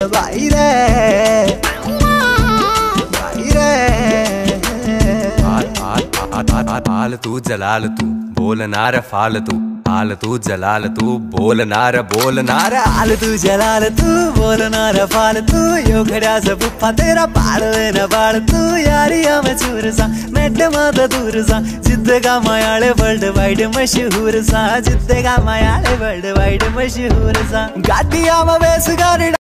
भाई रे भाई रे आल तू जलाल तू बोल नार फाल तू आल तू जलाल तू बोल नार आल तू जलाल तू बोल नार फाल तू यो खड़ा सा पुप्पा तेरा पाड़ न बाड़ तू यारिया में चूर सा मेट माता दूर सा जिद्देगा मायाले वर्ल्ड वाइड मशहूर सा जिद्देगा मायाले वर्ल्ड वाइड मशहूर सा गाटिया में बेस गाड़ी